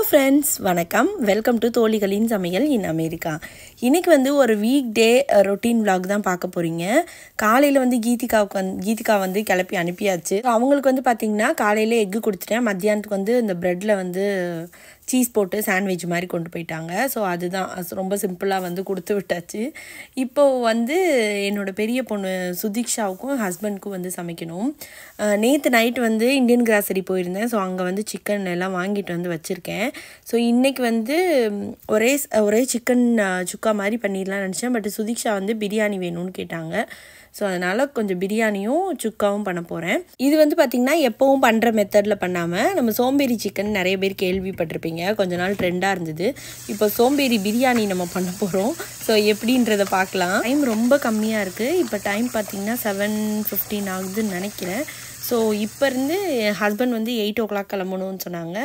friends, வணக்கம். Welcome to தோழிகளின் சமையல் in America. இன்னைக்கு வந்து ஒரு வீக் டே ரொட்டீன் vlog தான் பார்க்க போறீங்க. காலையில வந்து கீதிகா வந்து கிளப்பி அனுப்பியாச்சு. அவங்களுக்கு வந்து பாத்தீங்கன்னா காலையில எக் கொடுத்துட்டேன். மத்தியானத்துக்கு வந்து இந்த பிரெட்ல வந்து சீஸ் போட்டு சாண்ட்விச் மாதிரி கொண்டு போயிட்டாங்க. ஸோ அதுதான் ரொம்ப சிம்பிளாக வந்து கொடுத்து விட்டாச்சு. இப்போது வந்து என்னோடய பெரிய பொண்ணு சுதீக்ஷாவுக்கும் ஹஸ்பண்ட்க்கும் வந்து சமைக்கணும். நேற்று நைட் வந்து இந்தியன் கிராசரி போயிருந்தேன். ஸோ அங்கே வந்து சிக்கன் எல்லாம் வாங்கிட்டு வந்து வச்சுருக்கேன். ஸோ இன்றைக்கி வந்து ஒரே சிக்கன் சுக்கா மாதிரி பண்ணிடலாம்னு நினச்சேன். பட் சுதீக்ஷா வந்து பிரியாணி வேணும்னு கேட்டாங்க. ஸோ அதனால் கொஞ்சம் பிரியாணியும் சுக்காவும் பண்ண போகிறேன். இது வந்து பார்த்திங்கன்னா எப்போவும் பண்ணுற மெத்தடில் பண்ணாமல் நம்ம சோம்பேறி சிக்கன் நிறைய பேர் கேள்விப்பட்டிருப்பீங்க. கொஞ்ச நாள் ட்ரெண்டாக இருந்தது. இப்போ சோம்பேறி பிரியாணி நம்ம பண்ண போகிறோம். ஸோ எப்படின்றத பார்க்கலாம். டைம் ரொம்ப கம்மியாக இருக்குது. இப்போ டைம் பார்த்திங்கன்னா 7:15 ஆகுதுன்னு நினைக்கிறேன். ஸோ இப்போ இருந்து என் ஹஸ்பண்ட் வந்து 8 o'clock கிளம்பணும்னு சொன்னாங்க.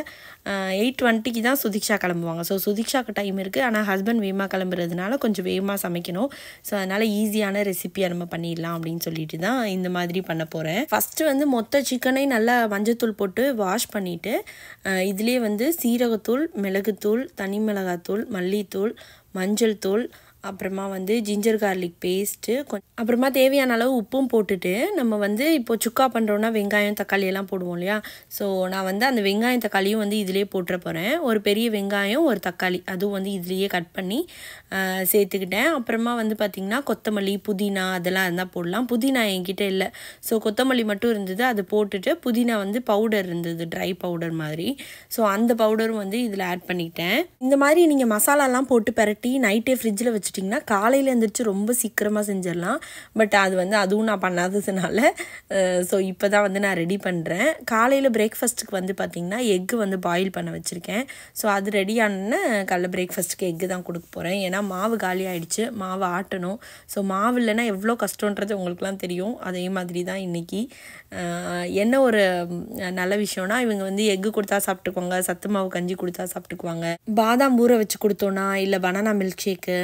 8:20 தான் சுதீக்ஷா கிளம்புவாங்க. ஸோ சுதீக்ஷாவுக்கு டைம் இருக்குது. ஆனால் ஹஸ்பண்ட் வேகமாக கிளம்புறதுனால கொஞ்சம் வேகமாக சமைக்கணும். ஸோ அதனால் ஈஸியான ரெசிப்பியாக நம்ம பண்ணிடலாம் அப்படின்னு சொல்லிட்டு தான் இந்த மாதிரி பண்ண போகிறேன். ஃபஸ்ட்டு வந்து மொத்த சிக்கனை நல்லா மஞ்சத்தூள் போட்டு வாஷ் பண்ணிவிட்டு இதுலேயே வந்து சீரகத்தூள், மிளகுத்தூள், தனி மிளகாத்தூள், மல்லித்தூள், மஞ்சள் தூள், அப்புறமா வந்து ஜிஞ்சர் கார்லிக் பேஸ்ட்டு, அப்புறமா தேவையான அளவு உப்பும் போட்டுட்டு நம்ம வந்து இப்போது சுக்கா பண்ணுறோன்னா வெங்காயம் தக்காளி எல்லாம் போடுவோம் இல்லையா. ஸோ நான் வந்து அந்த வெங்காயம் தக்காளியும் வந்து இதிலே போட்டுற போகிறேன். ஒரு பெரிய வெங்காயம், ஒரு தக்காளி அதுவும் வந்து இதுலேயே கட் பண்ணி சேர்த்துக்கிட்டேன். அப்புறமா வந்து பார்த்திங்கன்னா கொத்தமல்லி, புதினா அதெல்லாம் இருந்தால் போடலாம். புதினா என்கிட்ட இல்லை. ஸோ கொத்தமல்லி மட்டும் இருந்தது, அது போட்டுட்டு புதினா வந்து பவுடர் இருந்தது, ட்ரை பவுடர் மாதிரி. ஸோ அந்த பவுடரும் வந்து இதில் ஆட் பண்ணிக்கிட்டேன். இந்த மாதிரி நீங்கள் மசாலாலாம் போட்டு பரட்டி நைட்டே ஃப்ரிட்ஜில் வச்சுட்டிங்கன்னா காலையில் எழுந்திரிச்சு ரொம்ப சீக்கிரமாக செஞ்சிடலாம். பட் அது வந்து அதுவும் நான் பண்ணாததுனால ஸோ இப்போ தான் வந்து நான் ரெடி பண்ணுறேன். காலையில் பிரேக்ஃபாஸ்ட்டுக்கு வந்து பார்த்திங்கன்னா எக்கு வந்து பாயில் பண்ண வச்சுருக்கேன். ஸோ அது ரெடியான காலைல பிரேக்ஃபாஸ்ட்டுக்கு எக்கு தான் கொடுக்க போகிறேன். ஏன்னா மாவு காலி ஆகிடுச்சு, மாவு ஆட்டணும். ஸோ மாவு இல்லைன்னா எவ்வளோ கஷ்டன்றது உங்களுக்குலாம் தெரியும். அதே மாதிரி தான் இன்றைக்கி என்ன ஒரு நல்ல விஷயம்னா இவங்க வந்து எக்கு கொடுத்தா சாப்பிட்டுக்குவாங்க, சத்து மாவு கஞ்சி கொடுத்தா சாப்பிட்டுக்குவாங்க. பாதாம் ஊற வச்சு கொடுத்தோன்னா இல்லை பனானா மில்க் ஷேக்கு,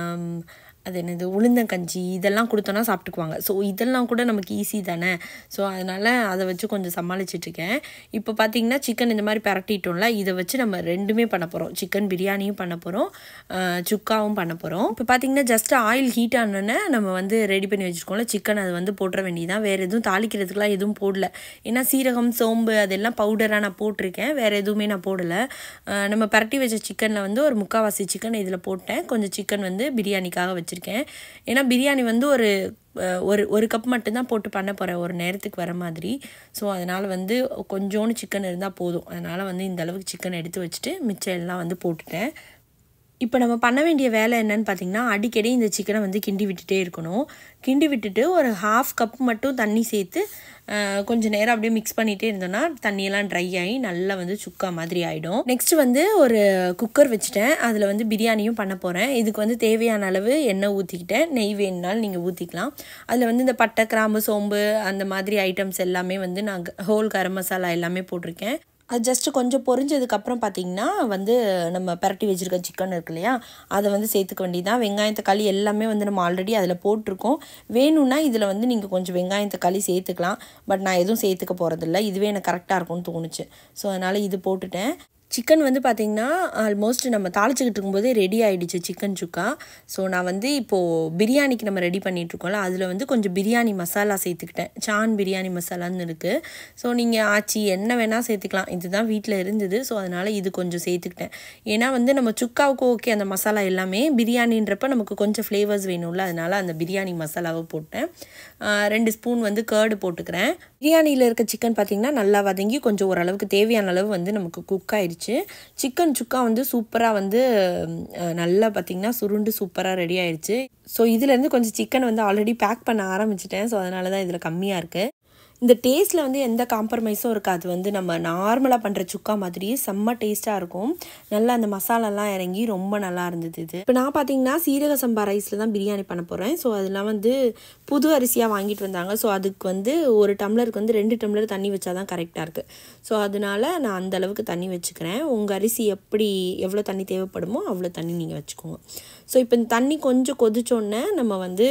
அது என்னது உளுந்தங்கஞ்சி இதெல்லாம் கொடுத்தோன்னா சாப்பிட்டுக்குவாங்க. ஸோ இதெல்லாம் கூட நமக்கு ஈஸி தானே. ஸோ அதனால் அதை வச்சு கொஞ்சம் சமாளிச்சிட்ருக்கேன். இப்போ பார்த்திங்கன்னா சிக்கன் இந்த மாதிரி பரட்டிட்டோம்ல, இதை வச்சு நம்ம ரெண்டுமே பண்ண போகிறோம். சிக்கன் பிரியாணியும் பண்ண போகிறோம், சுக்காவும் பண்ண போகிறோம். இப்போ பார்த்திங்கன்னா ஜஸ்ட் ஆயில் ஹீட் ஆனோன்னே நம்ம வந்து ரெடி பண்ணி வச்சுருக்கோம்ல சிக்கன், அதை வந்து போட்டுற வேண்டியதான். வேறு எதுவும் தாளிக்கிறதுக்குலாம் எதுவும் போடல. ஏன்னா சீரகம், சோம்பு அதெல்லாம் பவுடராக நான் போட்டிருக்கேன். வேறு எதுவுமே நான் போடலை. நம்ம பரட்டி வச்ச சிக்கனில் வந்து ஒரு 3/4 சிக்கன் இதில் போட்டேன். கொஞ்சம் சிக்கன் வந்து பிரியாணிக்காக வச்சுருக்கேன். ஏன்னா பிரியாணி வந்து ஒரு கப் மட்டும்தான் போட்டு பண்ண போகிறேன் ஒரு நேரத்துக்கு வர மாதிரி. ஸோ அதனால் வந்து கொஞ்சோண்டு சிக்கன் இருந்தால் போதும். அதனால் வந்து இந்த அளவுக்கு சிக்கன் எடுத்து வச்சுட்டு மிச்சம் எல்லாம் வந்து போட்டுட்டேன். இப்போ நம்ம பண்ண வேண்டிய வேலை என்னன்னு பார்த்திங்கன்னா அடிக்கடி இந்த சிக்கனை வந்து கிண்டி விட்டுட்டே இருக்கணும். கிண்டி விட்டுட்டு ஒரு 1/2 கப் மட்டும் தண்ணி சேர்த்து கொஞ்சம் நேரம் அப்படியே மிக்ஸ் பண்ணிகிட்டே இருந்தோன்னா தண்ணியெல்லாம் ட்ரை ஆகி நல்லா வந்து சுக்கா மாதிரி ஆகிடும். நெக்ஸ்ட்டு வந்து ஒரு குக்கர் வச்சுட்டேன். அதில் வந்து பிரியாணியும் பண்ண போகிறேன். இதுக்கு வந்து தேவையான அளவு எண்ணெய் ஊற்றிக்கிட்டேன். நெய் வேணுனாலும் நீங்கள் ஊற்றிக்கலாம். அதில் வந்து இந்த பட்டை, கிராம்பு, சோம்பு அந்த மாதிரி ஐட்டம்ஸ் எல்லாமே வந்து நான் ஹோல் கரம் மசாலா எல்லாமே போட்டிருக்கேன். அது ஜஸ்ட்டு கொஞ்சம் பொரிஞ்சதுக்கப்புறம் பார்த்திங்கன்னா வந்து நம்ம பரட்டி வச்சுருக்க சிக்கன் இருக்கு இல்லையா, அதை வந்து சேர்த்துக்க வேண்டியதான். வெங்காயம் தக்காளி எல்லாமே வந்து நம்ம ஆல்ரெடி அதில் போட்டிருக்கோம். வேணும்னா இதில் வந்து நீங்கள் கொஞ்சம் வெங்காயம் தக்காளி சேர்த்துக்கலாம். பட் நான் எதுவும் சேர்த்துக்க போகிறதில்ல. இதுவே எனக்கு கரெக்டாக இருக்கும்னு தோணுச்சு. ஸோ அதனால் இது போட்டுட்டேன். சிக்கன் வந்து பார்த்திங்கன்னா ஆல்மோஸ்ட் நம்ம தாளிச்சிக்கிட்டு இருக்கும்போதே ரெடி ஆகிடுச்சு சிக்கன் சுக்கா. ஸோ நான் வந்து இப்போது பிரியாணிக்கு நம்ம ரெடி பண்ணிகிட்ருக்கோம்ல, அதில் வந்து கொஞ்சம் பிரியாணி மசாலா சேர்த்துக்கிட்டேன். சான் பிரியாணி மசாலான்னு இருக்குது. ஸோ நீங்கள் ஆச்சி என்ன வேணால் சேர்த்துக்கலாம். இதுதான் வீட்டில் இருந்தது. ஸோ அதனால் இது கொஞ்சம் சேர்த்துக்கிட்டேன். ஏன்னா வந்து நம்ம சுக்காவுக்கு ஓகே அந்த மசாலா எல்லாமே, பிரியாணின்றப்ப நமக்கு கொஞ்சம் ஃப்ளேவர்ஸ் வேணும்ல, அதனால் அந்த பிரியாணி மசாலாவை போட்டேன். 2 ஸ்பூன் வந்து கர்டு போட்டுக்கிறேன். பிரியாணியில் இருக்க சிக்கன் பார்த்திங்கன்னா நல்லா வதங்கி கொஞ்சம் ஓரளவுக்கு தேவையான அளவு வந்து நமக்கு குக் ஆயிடுச்சு. சிக்கன் சுக்கா வந்து சூப்பராக வந்து நல்லா பார்த்திங்கன்னா சுருண்டு சூப்பராக ரெடி ஆயிடுச்சு. ஸோ இதுலேருந்து கொஞ்சம் சிக்கன் வந்து ஆல்ரெடி பேக் பண்ண ஆரம்பிச்சிட்டேன். ஸோ அதனால தான் இதில் கம்மியாக இருக்குது. இந்த டேஸ்ட்டில் வந்து எந்த காம்ப்ரமைஸும் இருக்காது. வந்து நம்ம நார்மலாக பண்ணுற சுக்கா மாதிரியே செம்ம டேஸ்ட்டாக இருக்கும். நல்லா அந்த மசாலாலாம் இறங்கி ரொம்ப நல்லா இருந்தது இது. இப்போ நான் பார்த்திங்கன்னா சீரக சம்பா ரைஸில் தான் பிரியாணி பண்ண போகிறேன். ஸோ அதெல்லாம் வந்து புது அரிசியாக வாங்கிட்டு வந்தாங்க. ஸோ அதுக்கு வந்து ஒரு டம்ளருக்கு வந்து 2 டம்ளர் தண்ணி வச்சா தான் கரெக்டாக இருக்குது. ஸோ அதனால் நான் அந்தளவுக்கு தண்ணி வச்சுக்கிறேன். உங்கள் அரிசி எவ்வளோ தண்ணி தேவைப்படுமோ அவ்வளோ தண்ணி நீங்கள் வச்சுக்கோங்க. ஸோ இப்போ இந்த தண்ணி கொஞ்சம் கொதிச்சோடனே நம்ம வந்து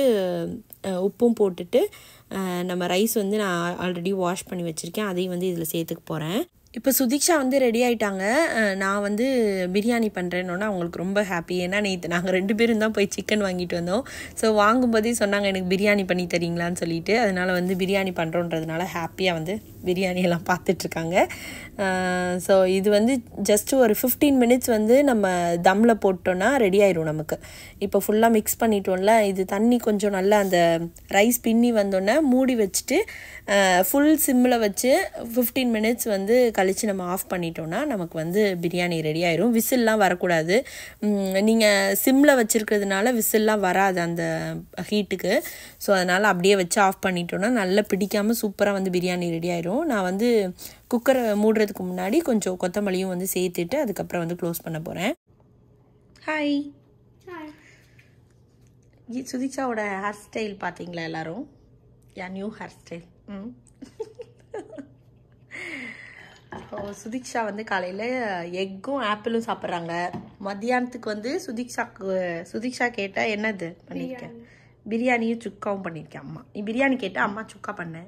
உப்பும் போட்டுட்டு நம்ம ரைஸ் வந்து நான் ஆல்ரெடி வாஷ் பண்ணி வச்சுருக்கேன். அதையும் வந்து இதில் சேர்த்துக்க போகிறேன். இப்போ சுதீக்ஷா வந்து ரெடி ஆகிட்டாங்க. நான் வந்து பிரியாணி பண்ணுறேன்னொன்னா அவங்களுக்கு ரொம்ப ஹாப்பி. ஏன்னா நேற்று நாங்கள் 2 பேரும் தான் போய் சிக்கன் வாங்கிட்டு வந்தோம். ஸோ வாங்கும்போதே சொன்னாங்க எனக்கு பிரியாணி பண்ணி தரீங்களான்னு சொல்லிட்டு. அதனால் வந்து பிரியாணி பண்ணுறோன்றதுனால ஹாப்பியாக வந்து பிரியாணியெல்லாம் பார்த்துட்ருக்காங்க. ஸோ இது வந்து ஜஸ்ட் ஒரு 15 மினிட்ஸ் வந்து நம்ம தம்மில் போட்டோன்னா ரெடி ஆயிடும் நமக்கு. இப்போ ஃபுல்லாக மிக்ஸ் பண்ணிட்டோம்ல, இது தண்ணி கொஞ்சம் நல்லா அந்த ரைஸ் பின்னி வந்தோடனே மூடி வச்சுட்டு ஃபுல் சிம்மில் வச்சு 15 மினிட்ஸ் வந்து கழித்து நம்ம ஆஃப் பண்ணிட்டோன்னா நமக்கு வந்து பிரியாணி ரெடி ஆயிரும். விசில்லாம் வரக்கூடாது. நீங்கள் சிம்மில் வச்சுருக்கிறதுனால விசில்லாம் வராது அந்த ஹீட்டுக்கு. ஸோ அதனால் அப்படியே வச்சு ஆஃப் பண்ணிட்டோன்னா நல்லா பிடிக்காமல் சூப்பராக வந்து பிரியாணி ரெடி ஆயிரும். நான் வந்து குக்கரை மூடுறதுக்கு முன்னாடி கொஞ்சம் கொத்தமல்லியும் வந்து சேர்த்துட்டு அதுக்கப்புறம் வந்து க்ளோஸ் பண்ண போகிறேன். ஹாய். சுதீக்ஷாவோட ஹேர் ஸ்டைல் பார்த்தீங்களா எல்லாரும்? New hair style. சுதீக்ஷா வந்து காலையில் எக்கும் ஆப்பிளும் சாப்பிட்றாங்க. மத்தியானத்துக்கு வந்து சுதீக்ஷா கேட்டால் என்னது பண்ணியிருக்கேன்? பிரியாணியும் சுக்காவும் பண்ணியிருக்கேன். அம்மா நீ பிரியாணி கேட்டால் அம்மா சுக்கா பண்ணேன்.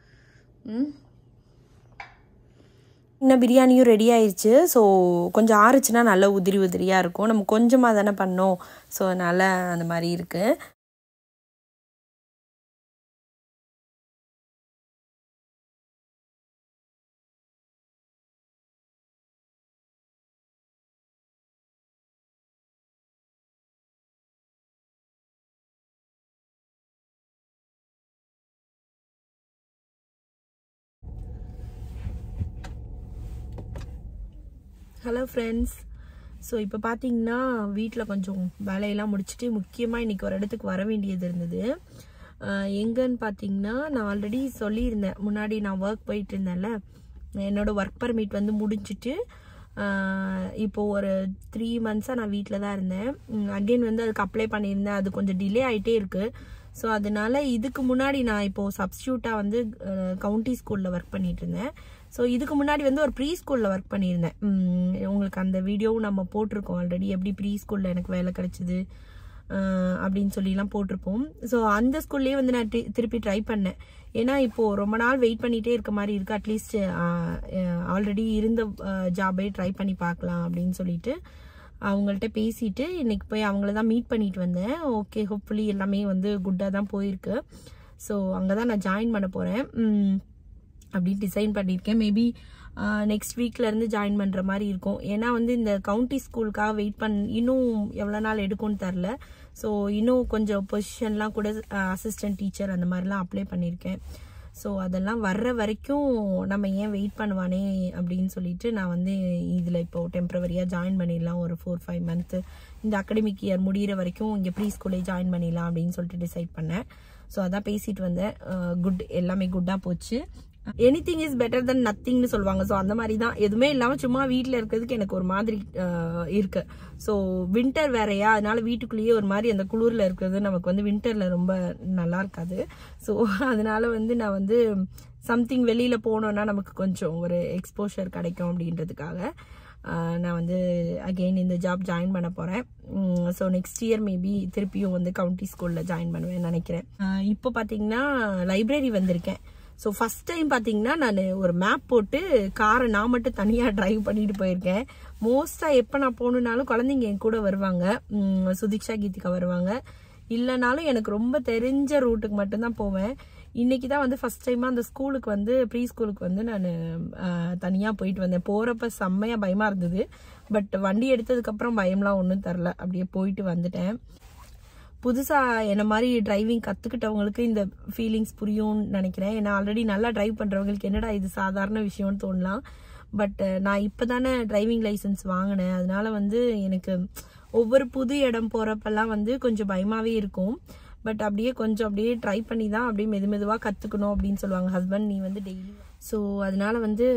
இன்னும் பிரியாணியும் ரெடி ஆயிடுச்சு. ஸோ கொஞ்சம் ஆறுச்சுன்னா நல்லா உதிரி உதிரியாக இருக்கும். நம்ம கொஞ்சமாக தானே பண்ணோம். ஸோ அதனால் அந்த மாதிரி இருக்குது. Hello friends. ஸோ இப்போ பார்த்தீங்கன்னா வீட்டில் கொஞ்சம் வேலையெல்லாம் முடிச்சுட்டு முக்கியமாக இன்றைக்கி ஒரு இடத்துக்கு வர வேண்டியது இருந்தது. எங்கன்னு பார்த்தீங்கன்னா நான் ஆல்ரெடி சொல்லியிருந்தேன், முன்னாடி நான் ஒர்க் போயிட்டு இருந்தேன்ல, என்னோடய ஒர்க் பர்மிட் வந்து முடிஞ்சிட்டு இப்போது ஒரு 3 மந்த்ஸாக நான் வீட்டில் தான் இருந்தேன். அகெயின் வந்து அதுக்கு அப்ளை பண்ணியிருந்தேன். அது கொஞ்சம் டிலே ஆகிட்டே இருக்குது. ஸோ அதனால இதுக்கு முன்னாடி நான் இப்போது சப்ஸ்டியூட்டாக வந்து கவுண்டி ஸ்கூலில் ஒர்க் பண்ணிட்டு இருந்தேன். ஸோ இதுக்கு முன்னாடி வந்து ஒரு ப்ரீ ஸ்கூலில் ஒர்க் பண்ணியிருந்தேன். உங்களுக்கு அந்த வீடியோவும் நம்ம போட்டிருக்கோம் ஆல்ரெடி, எப்படி ப்ரீ ஸ்கூலில் எனக்கு வேலை கிடைச்சிது அப்படின்னு சொல்லிலாம் போட்டிருப்போம். ஸோ அந்த ஸ்கூல்லேயே வந்து நான் திருப்பி ட்ரை பண்ணேன். ஏன்னா இப்போது ரொம்ப நாள் வெயிட் பண்ணிகிட்டே இருக்க மாதிரி இருக்குது. அட்லீஸ்ட் ஆல்ரெடி இருந்த ஜாபே ட்ரை பண்ணி பார்க்கலாம் அப்படின்னு சொல்லிட்டு அவங்கள்ட்ட பேசிட்டு இன்னைக்கு போய் அவங்கள தான் மீட் பண்ணிட்டு வந்தேன். ஓகே, ஹோப்ஃபுல்லி எல்லாமே வந்து குட்டாக தான் போயிருக்கு. ஸோ அங்கே தான் நான் ஜாயின் பண்ண போகிறேன் அப்படின்னு டிசைன் பண்ணியிருக்கேன். மேபி நெக்ஸ்ட் வீக்லேருந்து ஜாயின் பண்ணுற மாதிரி இருக்கும். ஏன்னா வந்து இந்த கவுண்டி ஸ்கூலுக்காக வெயிட் இன்னும் எவ்வளோ நாள் எடுக்கும்னு தெரில. ஸோ இன்னும் கொஞ்சம் பொசிஷன்லாம் கூட அசிஸ்டன்ட் டீச்சர் அந்த மாதிரிலாம் அப்ளை பண்ணியிருக்கேன். ஸோ அதெல்லாம் வர்ற வரைக்கும் நம்ம ஏன் வெயிட் பண்ணுவானே அப்படின்னு சொல்லிட்டு நான் வந்து இதில் இப்போது டெம்ப்ரவரியாக ஜாயின் பண்ணிடலாம். ஒரு 4-5 மந்த்து இந்த அகடமிக் இயர் முடிகிற வரைக்கும் இங்கே ப்ரீ ஸ்கூலே ஜாயின் பண்ணிடலாம் அப்படின்னு சொல்லிட்டு டிசைட் பண்ணேன். ஸோ அதான் பேசிட்டு வந்தேன். எல்லாமே குட்டாக போச்சு. எனிதிங் இஸ் பெட்டர் தென் நத்திங்னு சொல்லுவாங்க. ஸோ அந்த மாதிரி தான், எதுவுமே இல்லாமல் சும்மா வீட்டில் இருக்கிறதுக்கு எனக்கு ஒரு மாதிரி இருக்கு. ஸோ வின்டர் வேறையா, அதனால வீட்டுக்குள்ளேயே ஒரு மாதிரி அந்த குளிரில் இருக்கிறது நமக்கு வந்து வின்டரில் ரொம்ப நல்லா இருக்காது. ஸோ அதனால வந்து நான் வந்து சம்திங் வெளியில் போனோன்னா நமக்கு கொஞ்சம் ஒரு எக்ஸ்போஷர் கிடைக்கும் அப்படின்றதுக்காக நான் வந்து அகெயின் இந்த ஜாப் ஜாயின் பண்ண போகிறேன். ஸோ நெக்ஸ்ட் இயர் மேபி திருப்பியும் வந்து கவுண்டி ஸ்கூலில் ஜாயின் பண்ணுவேன்னு நினைக்கிறேன். இப்போ பார்த்தீங்கன்னா லைப்ரரி வந்திருக்கேன். ஸோ ஃபஸ்ட் டைம் பார்த்தீங்கன்னா நான் ஒரு மேப் போட்டு காரை நான் மட்டும் தனியாக ட்ரைவ் பண்ணிட்டு போயிருக்கேன். மோஸ்ட்டாக எப்போ நான் போகணுன்னாலும் குழந்தைங்க என் கூட வருவாங்க, சுதீக்ஷா கீதிகா வருவாங்க. இல்லைனாலும் எனக்கு ரொம்ப தெரிஞ்ச ரூட்டுக்கு மட்டும்தான் போவேன். இன்னைக்கு தான் வந்து ஃபர்ஸ்ட் டைமாக அந்த ஸ்கூலுக்கு வந்து ப்ரீ ஸ்கூலுக்கு வந்து நான் தனியாக போயிட்டு வந்தேன். போகிறப்ப செம்மையாக பயமாக இருந்தது. பட் வண்டி எடுத்ததுக்கப்புறம் பயம்லாம் ஒன்றும் தரல, அப்படியே போயிட்டு வந்துட்டேன். புதுசாக என்ன மாதிரி டிரைவிங் கற்றுக்கிட்டவங்களுக்கு இந்த ஃபீலிங்ஸ் புரியும்னு நினைக்கிறேன். ஏன்னா ஆல்ரெடி நல்லா டிரைவ் பண்ணுறவங்களுக்கு என்னடா இது சாதாரண விஷயம்னு தோணலாம். பட் நான் இப்போ தானே டிரைவிங் லைசன்ஸ் வாங்கினேன். அதனால வந்து எனக்கு ஒவ்வொரு புது இடம் போகிறப்பெல்லாம் வந்து கொஞ்சம் பயமாகவே இருக்கும். பட் அப்படியே ட்ரை பண்ணி தான் அப்படியே மெதுவாக கற்றுக்கணும் அப்படின்னு சொல்லுவாங்க ஹஸ்பண்ட், நீ வந்து டெய்லி. ஸோ அதனால வந்து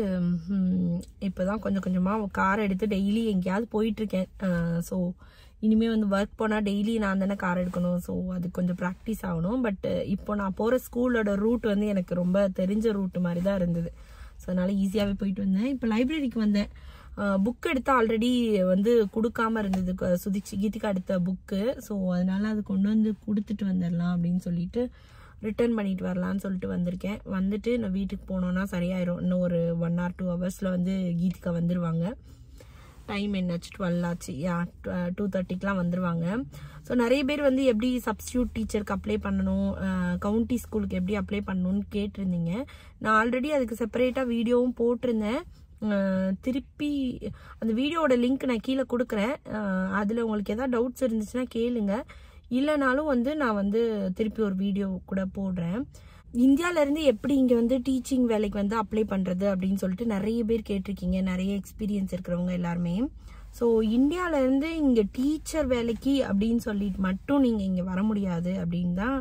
இப்போ தான் கொஞ்சமாக காரை எடுத்து டெய்லி எங்கேயாவது போயிட்டுருக்கேன். ஸோ இனிமேல் வந்து ஒர்க் போனால் டெய்லி நான் தானே கார் எடுக்கணும். ஸோ அது கொஞ்சம் ப்ராக்டிஸ் ஆகணும். பட் இப்போ நான் போகிற ஸ்கூலோட ரூட் வந்து எனக்கு ரொம்ப தெரிஞ்ச ரூட்டு மாதிரி தான் இருந்தது. ஸோ அதனால் ஈஸியாகவே போயிட்டு வந்தேன். இப்போ லைப்ரரிக்கு வந்தேன். புக் எடுத்தால் ஆல்ரெடி வந்து கொடுக்காம இருந்தது, கீதிகா எடுத்த புக்கு. ஸோ அதனால் அது கொண்டு வந்து கொடுத்துட்டு வந்துடலாம் அப்படின்னு சொல்லிட்டு ரிட்டர்ன் பண்ணிட்டு வரலான்னு சொல்லிட்டு வந்திருக்கேன். வந்துட்டு நான் வீட்டுக்கு போனோன்னா சரியாயிரும். இன்னும் ஒரு 1 or 2 hours வந்து கீதிகா வந்துடுவாங்க. டைம் என்னாச்சு 12 ஆச்சு. 2:30க்கெலாம் வந்துடுவாங்க. ஸோ நிறைய பேர் வந்து எப்படி சப்ஸ்டியூட் டீச்சருக்கு அப்ளை பண்ணணும், கவுண்டி ஸ்கூலுக்கு எப்படி அப்ளை பண்ணணும்னு கேட்டிருந்தீங்க. நான் ஆல்ரெடி அதுக்கு செப்பரேட்டாக வீடியோவும் போட்டிருந்தேன். திருப்பி அந்த வீடியோவோட லிங்க் நான் கீழே கொடுக்குறேன். அதில் உங்களுக்கு எதாவது டவுட்ஸ் இருந்துச்சுன்னா கேளுங்க. இல்லைனாலும் வந்து நான் வந்து திருப்பி ஒரு வீடியோ கூட போடுறேன். இந்தியாவிலேருந்து எப்படி இங்கே வந்து டீச்சிங் வேலைக்கு வந்து அப்ளை பண்ணுறது அப்படின்னு சொல்லிட்டு நிறைய பேர் கேட்டிருக்கீங்க, நிறைய எக்ஸ்பீரியன்ஸ் இருக்கிறவங்க எல்லாருமே. ஸோ இந்தியாவிலேருந்து இங்கே டீச்சர் வேலைக்கு அப்படின்னு சொல்லிட்டு மட்டும் நீங்கள் இங்கே வர முடியாது அப்படின்னு தான்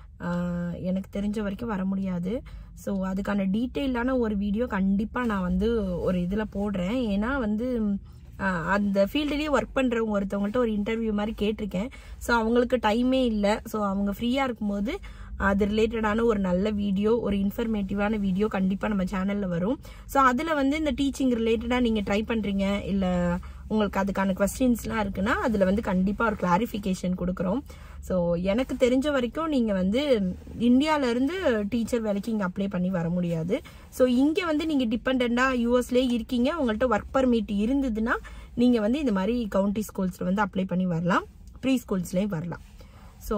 எனக்கு தெரிஞ்ச வரைக்கும் வர முடியாது. ஸோ அதுக்கான டீட்டெயிலான ஒரு வீடியோ கண்டிப்பாக நான் வந்து ஒரு இதில் போடுறேன். ஏன்னா வந்து அந்த ஃபீல்டுலேயே ஒர்க் பண்ணுறவங்க ஒருத்தவங்கள்ட்ட ஒரு இன்டர்வியூ மாதிரி கேட்டிருக்கேன். ஸோ அவங்களுக்கு டைமே இல்லை. ஸோ அவங்க ஃப்ரீயாக இருக்கும்போது அது ரிலேட்டடான ஒரு நல்ல வீடியோ, ஒரு இன்ஃபர்மேட்டிவான வீடியோ கண்டிப்பாக நம்ம சேனலில் வரும். ஸோ அதில் வந்து இந்த டீச்சிங் ரிலேட்டடாக நீங்கள் ட்ரை பண்ணுறீங்க, இல்லை உங்களுக்கு அதுக்கான கொஸ்டின்ஸ்லாம் இருக்குன்னா அதில் வந்து கண்டிப்பாக ஒரு கிளாரிஃபிகேஷன் கொடுக்குறோம். ஸோ எனக்கு தெரிஞ்ச வரைக்கும் நீங்கள் வந்து இந்தியாவிலேருந்து டீச்சர் வேலைக்கு இங்கே அப்ளை பண்ணி வர முடியாது. ஸோ இங்கே வந்து நீங்கள் டிபெண்ட்டாக யூஎஸ்லேயே இருக்கீங்க, உங்கள்கிட்ட ஒர்க் பர்மிட் இருந்ததுன்னா நீங்கள் வந்து இந்த மாதிரி கவுண்டி ஸ்கூல்ஸில் வந்து அப்ளை பண்ணி வரலாம், ப்ரீ ஸ்கூல்ஸ்லேயும் வரலாம். ஸோ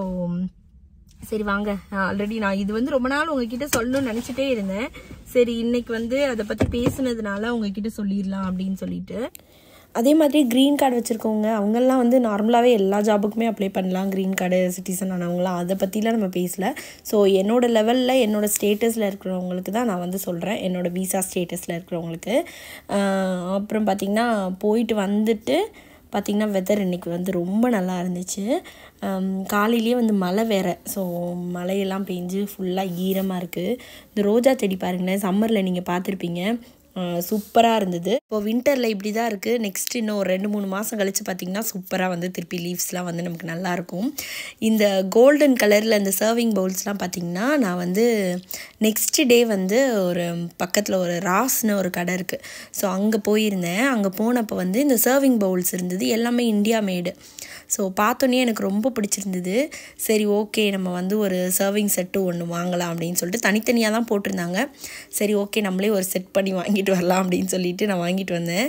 சரி வாங்க, ஆல்ரெடி நான் இது வந்து ரொம்ப நாள் உங்ககிட்ட சொல்லணும்னு நினச்சிட்டே இருந்தேன். சரி இன்னைக்கு வந்து அதை பற்றி பேசுனதுனால உங்ககிட்ட சொல்லிடலாம் அப்படின்னு சொல்லிட்டு. அதே மாதிரி க்ரீன் கார்டு வச்சுருக்கவங்க அவங்கெல்லாம் வந்து நார்மலாகவே எல்லா ஜாபுக்குமே அப்ளை பண்ணலாம். க்ரீன் கார்டு சிட்டிசன் ஆனவங்களாம் அதை பற்றிலாம் நம்ம பேசலை. ஸோ என்னோடய லெவலில் என்னோடய ஸ்டேட்டஸில் இருக்கிறவங்களுக்கு தான் நான் வந்து சொல்கிறேன், என்னோடய விசா ஸ்டேட்டஸில் இருக்கிறவங்களுக்கு. அப்புறம் பார்த்திங்கன்னா போயிட்டு வந்துட்டு பார்த்திங்கன்னா வெதர் இன்றைக்கி வந்து ரொம்ப நல்லா இருந்துச்சு. காலையிலேயே வந்து மழை வேறு. ஸோ மழையெல்லாம் பெஞ்சு ஃபுல்லாக ஈரமாக இருக்குது. இந்த ரோஜா செடி பாருங்களேன், சம்மரில் நீங்கள் பார்த்துருப்பீங்க, சூப்பராக இருந்தது. இப்போ வின்டரில் இப்படி தான் இருக்குது. நெக்ஸ்ட் இன்னும் ஒரு 2-3 மாதம் கழித்து பார்த்திங்கன்னா சூப்பராக வந்து திருப்பி லீவ்ஸ்லாம் வந்து நமக்கு நல்லாயிருக்கும். இந்த கோல்டன் கலரில் இந்த சர்விங் பவுல்ஸ்லாம் பார்த்திங்கன்னா நான் வந்து நெக்ஸ்ட் டே வந்து ஒரு பக்கத்தில் ஒரு ராஸ்னு ஒரு கடை இருக்குது. ஸோ அங்கே போயிருந்தேன். அங்கே போனப்போ வந்து இந்த சர்விங் பவுல்ஸ் இருந்தது, எல்லாமே இந்தியா மேடு. ஸோ பார்த்தோன்னே எனக்கு ரொம்ப பிடிச்சிருந்தது. சரி ஓகே நம்ம வந்து ஒரு சர்விங் செட்டு ஒன்று வாங்கலாம் அப்படின்னு சொல்லிட்டு தனித்தனியாக தான் போட்டிருந்தாங்க. சரி ஓகே நம்மளே ஒரு செட் பண்ணி வாங்கிட்டு வரலாம் அப்படின்னு சொல்லிட்டு நான் வாங்கிட்டு வந்தேன்.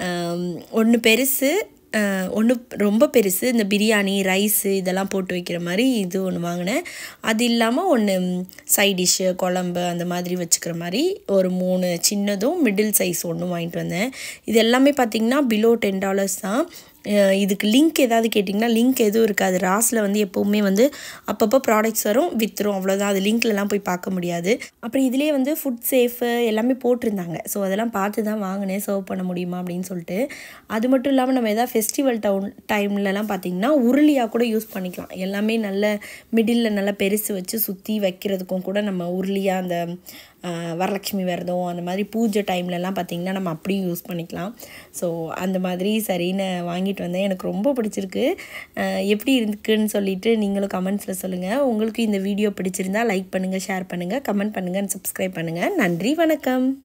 ஒன்று பெருசு, ஒன்று ரொம்ப பெருசு, இந்த பிரியாணி ரைஸு இதெல்லாம் போட்டு வைக்கிற மாதிரி இது ஒன்று வாங்கினேன். அது இல்லாமல் ஒன்று சைட் டிஷ்ஷு குழம்பு அந்த மாதிரி வச்சுக்கிற மாதிரி ஒரு 3 சின்னதும் மிடில் சைஸ் ஒன்றும் வாங்கிட்டு வந்தேன். இது எல்லாமே பார்த்திங்கன்னா பிலோ $10 தான். இதுக்கு லிங்க் ஏதாவது கேட்டிங்கன்னா லிங்க் எதுவும் இருக்காது. ராஸில் வந்து எப்போவுமே வந்து அப்பப்போ ப்ராடக்ட்ஸ் வரும், விற்றுரும், அவ்வளோதான். அது லிங்க்லலாம் போய் பார்க்க முடியாது. அப்புறம் இதிலே வந்து ஃபுட் சேஃபு எல்லாமே போட்டிருந்தாங்க. ஸோ அதெல்லாம் பார்த்து தான் வாங்கினேன், சர்வ் பண்ண முடியுமா அப்படின்னு சொல்லிட்டு. அது மட்டும் இல்லாமல் நம்ம எதாவது ஃபெஸ்டிவல் டைம்லலாம் பார்த்திங்கன்னா உருளியாக கூட யூஸ் பண்ணிக்கலாம். எல்லாமே நல்ல மிடில் நல்லா பெருசு வச்சு சுற்றி வைக்கிறதுக்கும் கூட நம்ம உருளியாக அந்த வரலட்சுமி விரதம் அந்த மாதிரி பூஜை டைம்லலாம் பார்த்திங்கன்னா நம்ம அப்படியும் யூஸ் பண்ணிக்கலாம். ஸோ அந்த மாதிரி சரின்னு வாங்கிட்டு வந்தேன். எனக்கு ரொம்ப பிடிச்சிருக்கு. எப்படி இருக்குன்னு சொல்லிட்டு நீங்களும் கமெண்ட்ஸில் சொல்லுங்கள். உங்களுக்கு இந்த வீடியோ பிடிச்சிருந்தா லைக் பண்ணுங்கள், ஷேர் பண்ணுங்கள், கமெண்ட் பண்ணுங்கள், சப்ஸ்கிரைப் பண்ணுங்கள். நன்றி, வணக்கம்.